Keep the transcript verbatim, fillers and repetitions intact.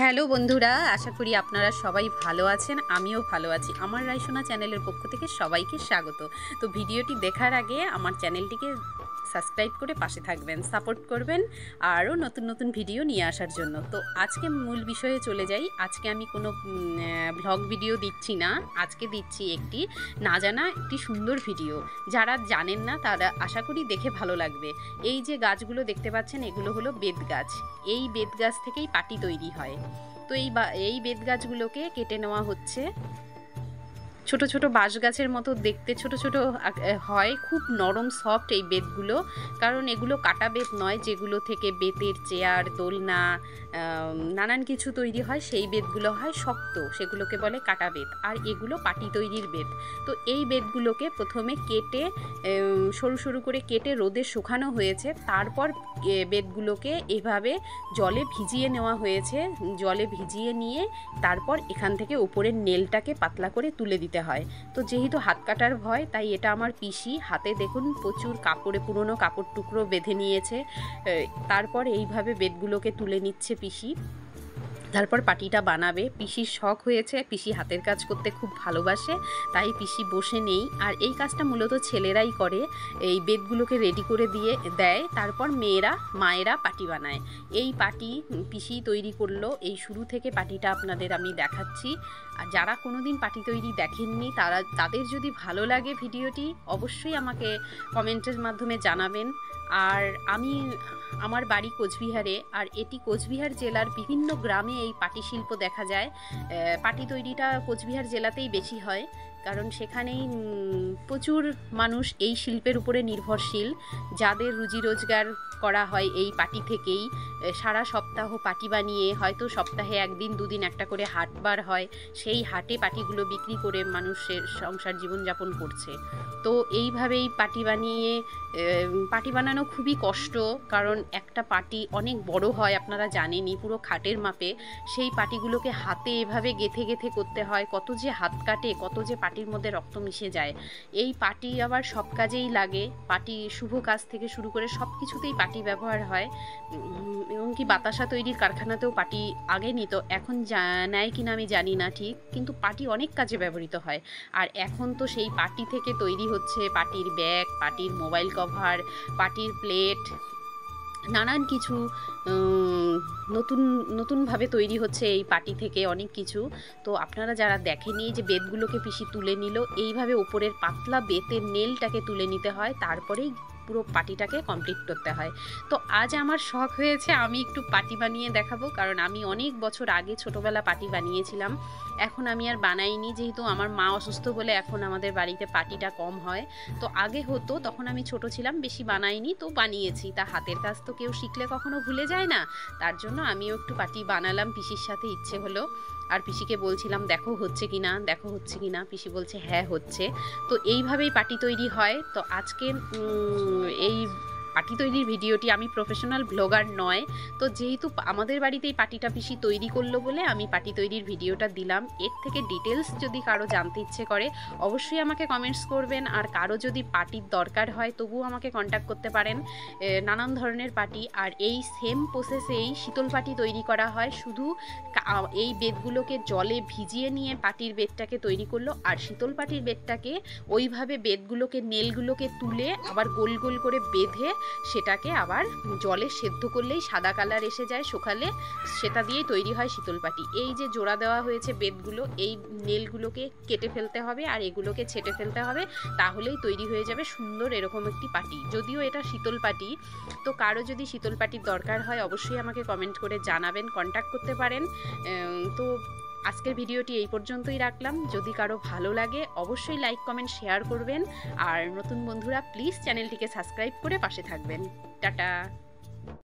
Hello বন্ধুরা, আশা করি আপনারা সবাই ভালো আছেন। আমিও ভালো আছি। আমার রাইসোনা চ্যানেলের পক্ষ থেকে সবাইকে স্বাগত। তো ভিডিওটি দেখার আগে আমার চ্যানেলটিকে সাবস্ক্রাইব করে পাশে থাকবেন, সাপোর্ট করবেন আরও নতুন নতুন ভিডিও নিয়ে আসার জন্য। তো আজকে মূল বিষয়ে চলে যাই। আজকে আমি কোনো ভ্লগ ভিডিও দিচ্ছি না, আজকে দিচ্ছি একটি না জানা একটি সুন্দর ভিডিও। যারা জানেন না তারা আশা করি দেখে ভালো লাগবে। এই যে গাছগুলো দেখতে পাচ্ছেন, এগুলো হলো বেত গাছ। এই বেত গাছ থেকেই পাটি তৈরি হয়। তো এই এই বেত গাছগুলোকে কেটে নেওয়া হচ্ছে। ছোট ছোট বাঁশ গাছের মতো দেখতে ছোট ছোট হয়, খুব নরম সফট এই বেতগুলো। কারণ এগুলো কাটা বেত নয়, যেগুলো থেকে বেতের চেয়ার, দোলনা, নানান কিছু তৈরি হয়, সেই বেতগুলো হয় শক্ত, সেগুলোকে বলে কাটা বেত। আর এগুলো পাটি তৈরির বেত। তো এই বেতগুলোকে প্রথমে কেটে সরু সরু করে কেটে রোদে শুকানো হয়েছে। তারপর বেতগুলোকে এভাবে জলে ভিজিয়ে নেওয়া হয়েছে। জলে ভিজিয়ে নিয়ে তারপর এখান থেকে উপরের নেলটাকে পাতলা করে তুলে দিতে হয়। তো যেহেতু হাত কাটার ভয়, তাই এটা আমার পিসি হাতে দেখুন প্রচুর কাপড়ে পুরনো কাপড় টুকরো বেঁধে নিয়েছে। তারপর এইভাবে বেতগুলোকে তুলে নিচ্ছে পিসি। তারপর পাটিটা বানাবে। পিসির শখ হয়েছে, পিসি হাতের কাজ করতে খুব ভালোবাসে, তাই পিসি বসে নেই। আর এই কাজটা মূলত ছেলেরাই করে, এই বেতগুলোকে রেডি করে দিয়ে দেয়। তারপর মেয়েরা মায়েরা পাটি বানায়। এই পাটি পিসি তৈরি করলো। এই শুরু থেকে পাটিটা আপনাদের আমি দেখাচ্ছি। আর যারা কোনোদিন পাটি তৈরি দেখেননি, তারা তাদের যদি ভালো লাগে ভিডিওটি, অবশ্যই আমাকে কমেন্টের মাধ্যমে জানাবেন। আর আমি আমার বাড়ি কোচবিহারে, আর এটি কোচবিহার জেলার বিভিন্ন গ্রামে এই পাটি শিল্প দেখা যায়। পাটি তৈরিটা কোচবিহার জেলাতেই বেশি হয়, কারণ সেখানেই প্রচুর মানুষ এই শিল্পের উপরে নির্ভরশীল। যাদের রুজি রোজগার করা হয় এই পাটি থেকেই। সারা সপ্তাহ পাটি বানিয়ে, হয়তো সপ্তাহে একদিন দুদিন একটা করে হাট বার হয়, সেই হাটে পাটিগুলো বিক্রি করে মানুষের সংসার জীবনযাপন করছে। তো এইভাবেই পাটি বানিয়ে, পাটি বানানো খুবই কষ্ট, কারণ একটা পাটি অনেক বড় হয়, আপনারা জানেনই, পুরো খাটের মাপে। সেই পাটিগুলোকে হাতে এভাবে গেথে গেথে করতে হয়। কত যে হাত কাটে, কত যে পাটির মধ্যে রক্ত মিশে যায়। এই পাটি আবার সব কাজেই লাগে। পাটি শুভ কাজ থেকে শুরু করে সব কিছুতেই পাটি ব্যবহার হয়। এমনকি বাতাসা তৈরির কারখানাতেও পাটি আগে নিত, এখন নেয় কিনা আমি জানি না ঠিক, কিন্তু পাটি অনেক কাজে ব্যবহৃত হয়। আর এখন তো সেই পাটি থেকে তৈরি হচ্ছে পাটির ব্যাগ, পাটির মোবাইল কভার, পাটির প্লেট, নানান কিছু নতুন নতুনভাবে তৈরি হচ্ছে এই পাটি থেকে অনেক কিছু। তো আপনারা যারা দেখেনি, যে বেতগুলোকে পিসি তুলে নিল, এইভাবে উপরের পাতলা বেতের নেলটাকে তুলে নিতে হয়, তারপরেই পুরো পাটিটাকে কমপ্লিট করতে হয়। তো আজ আমার শখ হয়েছে আমি একটু পাটি বানিয়ে দেখাবো, কারণ আমি অনেক বছর আগে ছোটোবেলা পাটি বানিয়েছিলাম। এখন আমি আর বানাইনি, যেহেতু আমার মা অসুস্থ বলে এখন আমাদের বাড়িতে পাটিটা কম হয়। তো আগে হতো, তখন আমি ছোট ছিলাম, বেশি বানাইনি, তো বানিয়েছি। তা হাতের কাজ তো কেউ শিখলে কখনো ভুলে যায় না, তার জন্য আমিও একটু পাটি বানালাম। পিসির সাথে ইচ্ছে হলো, আর পিসিকে বলছিলাম দেখো হচ্ছে কিনা, দেখো হচ্ছে কিনা। পিসি বলছে হ্যাঁ হচ্ছে। তো এইভাবেই পাটি তৈরি হয়। তো আজকে এই পাটি তৈরির ভিডিওটি, আমি প্রফেশনাল ব্লগার নয়, তো যেহেতু আমাদের বাড়িতেই পাটিটা পিসি তৈরি করলো বলে আমি পাটি তৈরির ভিডিওটা দিলাম। এর থেকে ডিটেলস যদি কারো জানতে ইচ্ছে করে, অবশ্যই আমাকে কমেন্টস করবেন। আর কারো যদি পাটির দরকার হয়, তবুও আমাকে কন্ট্যাক্ট করতে পারেন। নানান ধরনের পাটি। আর এই সেম প্রসেসেই শীতল পাটি তৈরি করা হয়। শুধু এই বেতগুলোকে জলে ভিজিয়ে নিয়ে পাটির বেতটাকে তৈরি করলো, আর শীতল পাটির বেতটাকে ওইভাবে বেতগুলোকে নেলগুলোকে তুলে আবার গোল গোল করে বেঁধে সেটাকে আবার জলে সেদ্ধ করলেই সাদা কালার এসে যায়, শুকালে সেটা দিয়েই তৈরি হয় শীতল পাটি। এই যে জোড়া দেওয়া হয়েছে বেতগুলো, এই নেলগুলোকে কেটে ফেলতে হবে আর এগুলোকে ছেটে ফেলতে হবে, তাহলেই তৈরি হয়ে যাবে সুন্দর এরকম একটি পাটি। যদিও এটা শীতল পাটি, তো কারো যদি শীতল পাটির দরকার হয়, অবশ্যই আমাকে কমেন্ট করে জানাবেন, কন্ট্যাক্ট করতে পারেন। তো আজকের ভিডিওটি এই পর্যন্তই রাখলাম। যদি কারো ভালো লাগে, অবশ্যই লাইক কমেন্ট শেয়ার করবেন। আর নতুন বন্ধুরা প্লিজ চ্যানেলটিকে সাবস্ক্রাইব করে পাশে থাকবেন। টাটা।